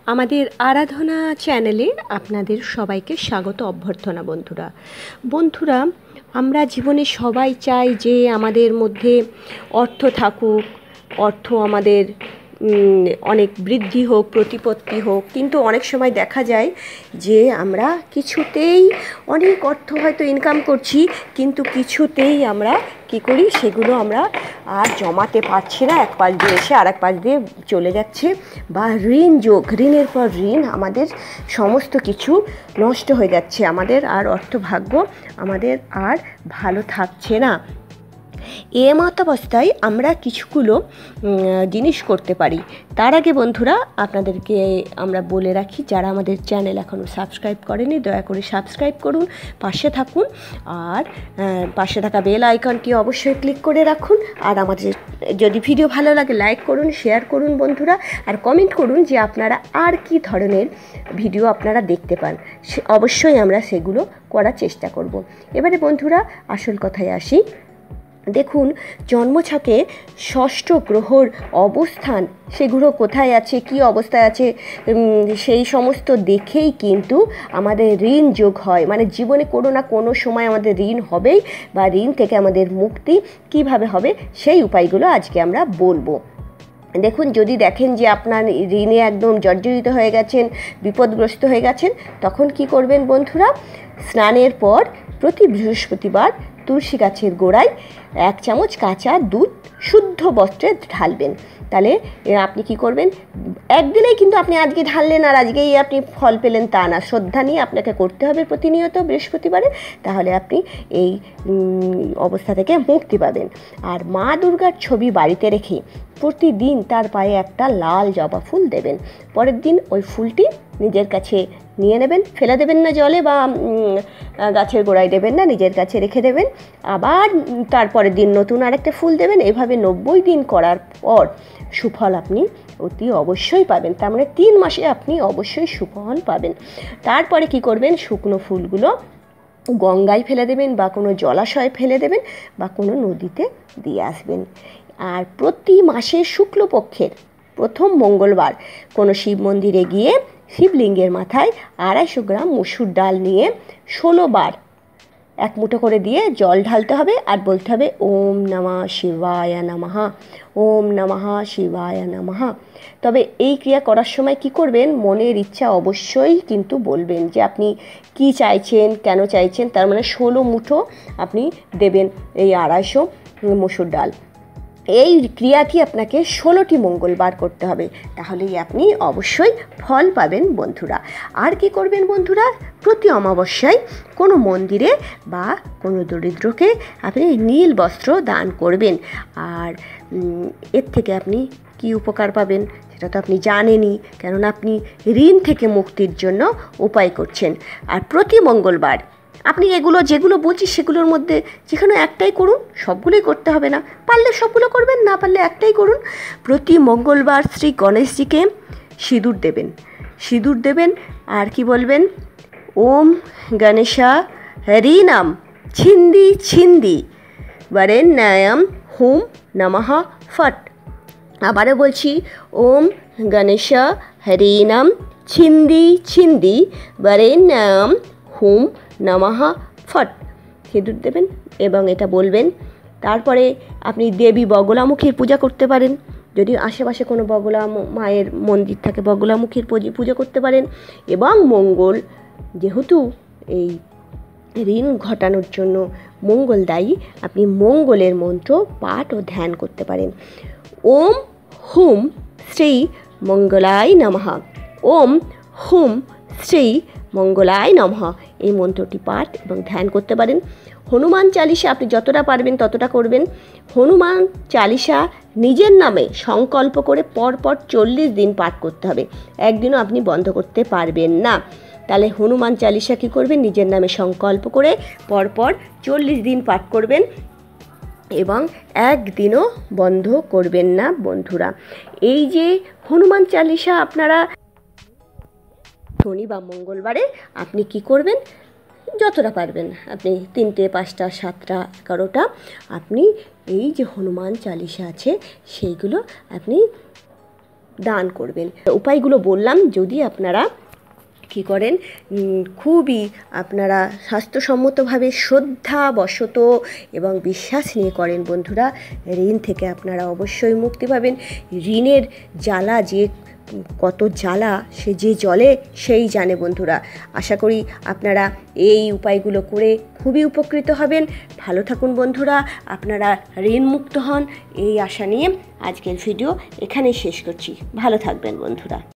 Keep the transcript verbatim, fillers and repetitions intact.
আমাদের আরাধনা চ্যানেলে আপনাদের সবাইকে স্বাগত অভ্যর্থনা। বন্ধুরা বন্ধুরা আমরা জীবনে সবাই চাই যে আমাদের মধ্যে অর্থ থাকুক, অর্থ আমাদের অনেক বৃদ্ধি হোক, প্রতিপত্তি হোক, কিন্তু অনেক সময় দেখা যায় যে আমরা কিছুতেই অনেক অর্থ হয়তো ইনকাম করছি, কিন্তু কিছুতেই আমরা কী করি, সেগুলো আমরা আর জমাতে পারছি না। এক পাশ দিয়ে এসে আর এক পাশ দিয়ে চলে যাচ্ছে, বা ঋণ যোগ, ঋণের পর ঋণ, আমাদের সমস্ত কিছু নষ্ট হয়ে যাচ্ছে, আমাদের আর অর্থভাগ্য আমাদের আর ভালো থাকছে না। এ মতাবস্থায় আমরা কিছুগুলো জিনিস করতে পারি। তার আগে বন্ধুরা আপনাদেরকে আমরা বলে রাখি, যারা আমাদের চ্যানেল এখনও সাবস্ক্রাইব করেনি দয়া করে সাবস্ক্রাইব করুন, পাশে থাকুন, আর পাশে থাকা বেল আইকনটি অবশ্যই ক্লিক করে রাখুন। আর আমাদের যদি ভিডিও ভালো লাগে লাইক করুন, শেয়ার করুন বন্ধুরা, আর কমেন্ট করুন যে আপনারা আর কি ধরনের ভিডিও আপনারা দেখতে পান, সে অবশ্যই আমরা সেগুলো করার চেষ্টা করব। এবারে বন্ধুরা আসল কথায় আসি। দেখুন, জন্মছকে ষষ্ঠ গ্রহর অবস্থান, সেগুলো কোথায় আছে, কি অবস্থায় আছে, সেই সমস্ত দেখেই কিন্তু আমাদের ঋণ যোগ হয়। মানে জীবনে কোনো না কোনো সময় আমাদের ঋণ হবেই, বা ঋণ থেকে আমাদের মুক্তি কিভাবে হবে সেই উপায়গুলো আজকে আমরা বলবো। দেখুন, যদি দেখেন যে আপনার ঋণে একদম জর্জরিত হয়ে গেছেন, বিপদগ্রস্ত হয়ে গেছেন, তখন কি করবেন বন্ধুরা? স্নানের পর প্রতি বৃহস্পতিবার তুলসী গাছের গোড়ায় এক চামচ কাঁচা দুধ শুদ্ধ বস্ত্রে ঢালবেন। তাহলে আপনি কি করবেন, একদিনেই কিন্তু আপনি আজকে ঢাললেন আর আজকেই আপনি ফল পেলেন তা না, শ্রদ্ধা নিয়ে আপনাকে করতে হবে প্রতিনিয়ত বৃহস্পতিবারে, তাহলে আপনি এই অবস্থা থেকে মুক্তি পাবেন। আর মা দুর্গার ছবি বাড়িতে রেখে প্রতিদিন তার পায়ে একটা লাল জবা ফুল দেবেন। পরের দিন ওই ফুলটি নিজের কাছে নিয়ে নেবেন, ফেলে দেবেন না জলে, বা গাছের গোড়ায় দেবেন না, নিজের কাছে রেখে দেবেন। আবার তারপরের দিন নতুন আরেকটা ফুল দেবেন। এভাবে নব্বই দিন করার পর সুফল আপনি অতি অবশ্যই পাবেন। তার মানে তিন মাসে আপনি অবশ্যই সুফল পাবেন। তারপরে কি করবেন, শুকনো ফুলগুলো গঙ্গায় ফেলে দেবেন, বা কোনো জলাশয়ে ফেলে দেবেন, বা কোনো নদীতে দিয়ে আসবেন। আর প্রতি মাসের শুক্লপক্ষের প্রথম মঙ্গলবার কোনো শিব মন্দিরে গিয়ে শিবলিঙ্গের মাথায় আড়াইশো গ্রাম মসুর ডাল নিয়ে ষোলো বার এক মুঠো করে দিয়ে জল ঢালতে হবে, আর বলতে হবে ওম নমঃ শিবায় নমঃ, ওম নমঃ শিবায় নমঃ। তবে এই ক্রিয়া করার সময় কি করবেন, মনের ইচ্ছা অবশ্যই কিন্তু বলবেন যে আপনি কি চাইছেন, কেন চাইছেন। তার মানে ষোলো মুঠো আপনি দেবেন এই আড়াইশো মসুর ডাল। এই ক্রিয়াটি আপনাকে ষোলোটি মঙ্গলবার করতে হবে, তাহলেই আপনি অবশ্যই ফল পাবেন বন্ধুরা। আর কি করবেন বন্ধুরা, প্রতি অমাবস্যায় কোনো মন্দিরে বা কোনো দরিদ্রকে আপনি নীল বস্ত্র দান করবেন। আর এর থেকে আপনি কি উপকার পাবেন সেটা তো আপনি জানেনই, কেননা আপনি ঋণ থেকে মুক্তির জন্য উপায় করছেন। আর প্রতি মঙ্গলবার আপনি এগুলো যেগুলো বলছি সেগুলোর মধ্যে যেখানে একটাই করুন, সবগুলোই করতে হবে না, পারলে সবগুলো করবেন, না পারলে একটাই করুন। প্রতি মঙ্গলবার শ্রী গণেশজিকে সিঁদুর দেবেন, সিঁদুর দেবেন আর কি বলবেন, ওম গণেশা হরিনাম ছিন্দি ছিন্দি বরেণ্যম হুম নমঃ ফট। আবারও বলছি, ওম গণেশা হরিনাম ছিন্দি ছিন্দি বরেণ্যম হুম নমঃ ফট, সিঁদুর দেবেন এবং এটা বলবেন। তারপরে আপনি দেবী বগলামুখীর পূজা করতে পারেন, যদি আশেপাশে কোনো বগলা মায়ের মন্দির থাকে বগলামুখীর পুজো করতে পারেন। এবং মঙ্গল, যেহেতু এই ঋণ ঘটানোর জন্য মঙ্গল দায়ী, আপনি মঙ্গলের মন্ত্র পাঠ ও ধ্যান করতে পারেন। ওম হুম শ্রী মঙ্গলায় নমঃ, ওম হুম শ্রী মঙ্গলায় নমঃ, এই মন্ত্রটি পাঠ এবং ধ্যান করতে পারেন। হনুমান চালিসা আপনি যতটা পারবেন ততটা করবেন। হনুমান চালিসা নিজের নামে সংকল্প করে পরপর চল্লিশ দিন পাঠ করতে হবে, একদিনও আপনি বন্ধ করতে পারবেন না। তাহলে হনুমান চালিসা কী করবেন, নিজের নামে সংকল্প করে পরপর চল্লিশ দিন পাঠ করবেন এবং একদিনও বন্ধ করবেন না বন্ধুরা। এই যে হনুমান চালিসা আপনারা শনি বা মঙ্গলবারে আপনি কি করবেন, যতটা পারবেন আপনি তিনটে পাঁচটা সাতটা এগারোটা আপনি এই যে হনুমান চালিসা আছে সেইগুলো আপনি দান করবেন। উপায়গুলো বললাম, যদি আপনারা কী করেন, খুবই আপনারা স্বাস্থ্যসম্মতভাবে শ্রদ্ধাবশত এবং বিশ্বাস নিয়ে করেন বন্ধুরা, ঋণ থেকে আপনারা অবশ্যই মুক্তি পাবেন। ঋণের জ্বালা যে কত জ্বালা সে যে জলে সেই জানে বন্ধুরা। আশা করি আপনারা এই উপায়গুলো করে খুবই উপকৃত হবেন। ভালো থাকুন বন্ধুরা, আপনারা ঋণ মুক্ত হন, এই আশা নিয়ে আজকের ভিডিও এখানেই শেষ করছি। ভালো থাকবেন বন্ধুরা।